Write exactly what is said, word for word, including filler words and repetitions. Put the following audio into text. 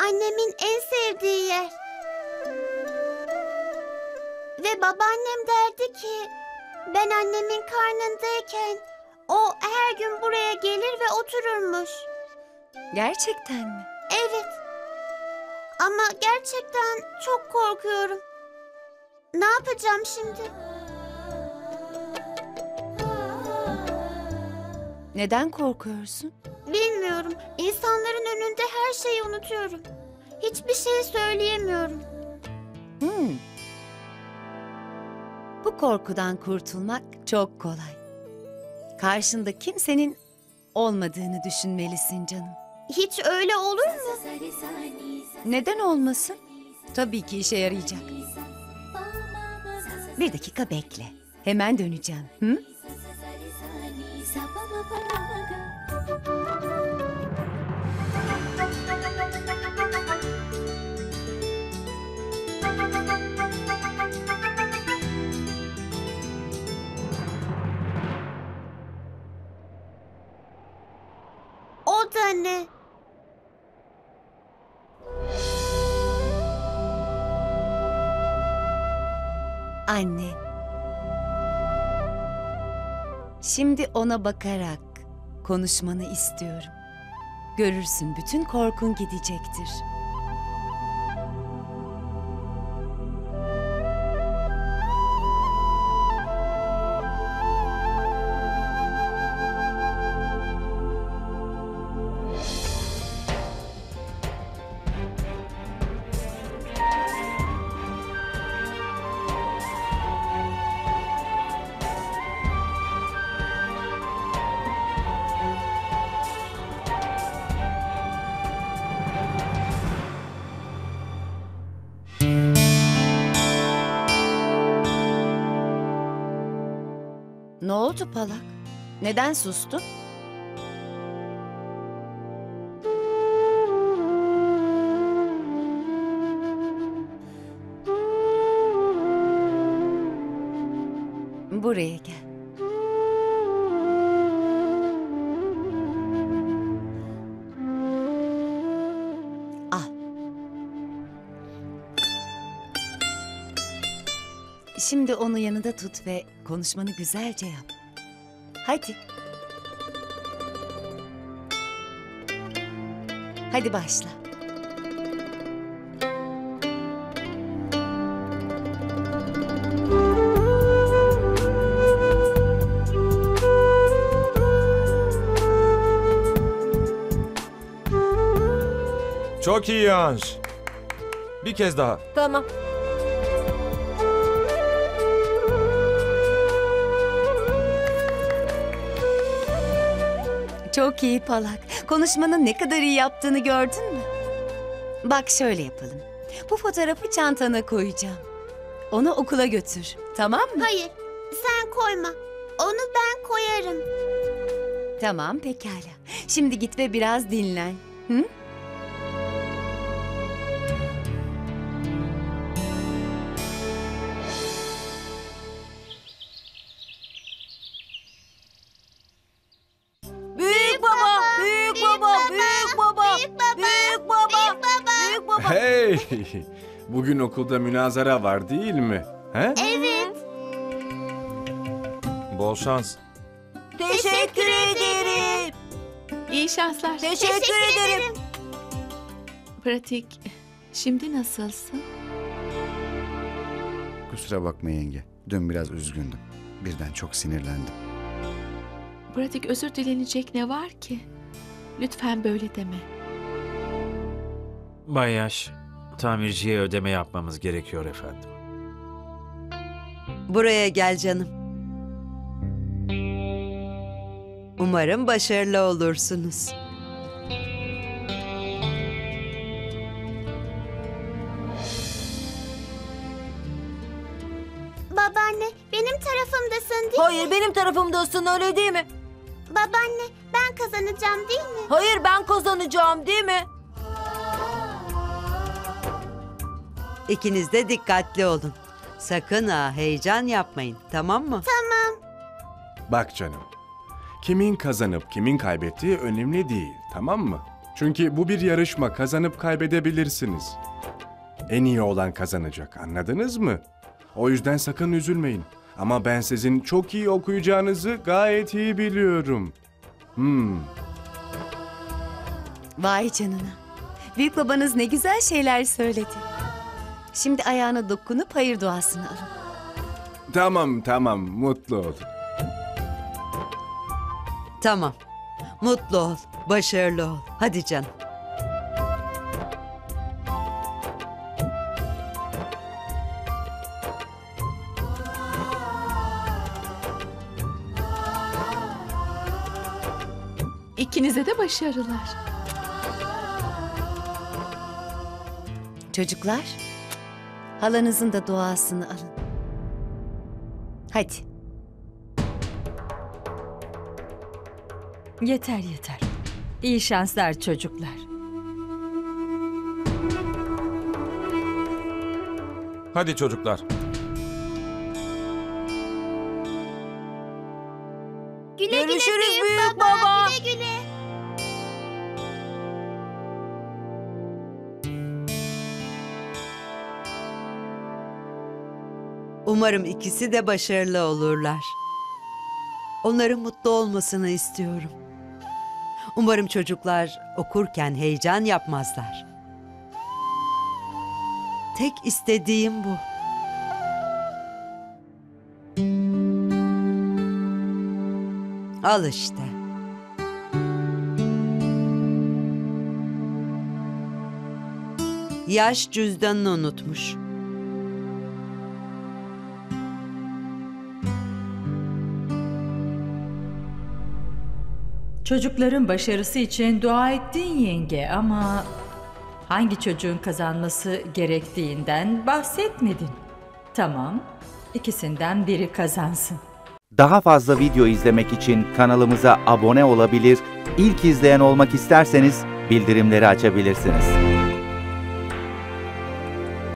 annemin en sevdiği yer. Ve babaannem derdi ki ben annemin karnındayken o her gün buraya gelir ve otururmuş. Gerçekten mi? Evet. Ama gerçekten çok korkuyorum. Ne yapacağım şimdi? Neden korkuyorsun? Bilmiyorum. İnsanların önünde her şeyi unutuyorum. Hiçbir şey söyleyemiyorum. Hmm. Bu korkudan kurtulmak çok kolay. Karşında kimsenin olmadığını düşünmelisin canım. Hiç öyle olur mu? Neden olmasın? Tabii ki işe yarayacak. Bir dakika bekle. Hemen döneceğim. Hı? O da ne? Anne. Şimdi ona bakarak konuşmanı istiyorum. Görürsün bütün korkun gidecektir. Ne oldu Palak? Neden sustun? Buraya gel. Al. Şimdi onu yanında tut ve konuşmanı güzelce yap. Hadi. Hadi başla. Çok iyi Yanş. Bir kez daha. Tamam. Çok iyi Palak. Konuşmanın ne kadar iyi yaptığını gördün mü? Bak şöyle yapalım. Bu fotoğrafı çantana koyacağım. Onu okula götür. Tamam mı? Hayır, sen koyma. Onu ben koyarım. Tamam pekala. Şimdi git ve biraz dinlen. Hı? Büyük baba, büyük baba, büyük baba, büyük baba, büyük baba. Hey! Bugün okulda münazara var değil mi? He? Evet. Bol şans. Teşekkür ederim. İyi şanslar. Teşekkür ederim. Pratik, şimdi nasılsın? Kusura bakma yenge. Dün biraz üzgündüm. Birden çok sinirlendim. Pratik, özür dilenecek ne var ki? Lütfen böyle deme. Bay Yaş, tamirciye ödeme yapmamız gerekiyor efendim. Buraya gel canım. Umarım başarılı olursunuz. Babaanne, benim tarafımdasın değil mi? Hayır, benim tarafımdasın, öyle değil mi? Babaanne, ben kazanacağım değil mi? Hayır, ben kazanacağım değil mi? İkiniz de dikkatli olun. Sakın ha heyecan yapmayın, tamam mı? Tamam. Bak canım. Kimin kazanıp kimin kaybettiği önemli değil, tamam mı? Çünkü bu bir yarışma, kazanıp kaybedebilirsiniz. En iyi olan kazanacak, anladınız mı? O yüzden sakın üzülmeyin. Ama ben sizin çok iyi okuyacağınızı gayet iyi biliyorum. Hmm. Vay canına. Büyük babanız ne güzel şeyler söyledi. Şimdi ayağına dokunup hayır duasını alın. Tamam tamam, mutlu ol. Tamam. Mutlu ol. Başarılı ol. Hadi canım. İkinize de başarılar. Çocuklar, halanızın da duasını alın. Hadi. Yeter yeter. İyi şanslar çocuklar. Hadi çocuklar. Güle Görüşürüz güle büyük, büyük baba. baba. Güle güle. Umarım ikisi de başarılı olurlar. Onların mutlu olmasını istiyorum. Umarım çocuklar okurken heyecan yapmazlar. Tek istediğim bu. Al işte. Yaş cüzdanını unutmuş. Çocukların başarısı için dua ettin yenge ama hangi çocuğun kazanması gerektiğinden bahsetmedin. Tamam, ikisinden biri kazansın. Daha fazla video izlemek için kanalımıza abone olabilir, ilk izleyen olmak isterseniz bildirimleri açabilirsiniz.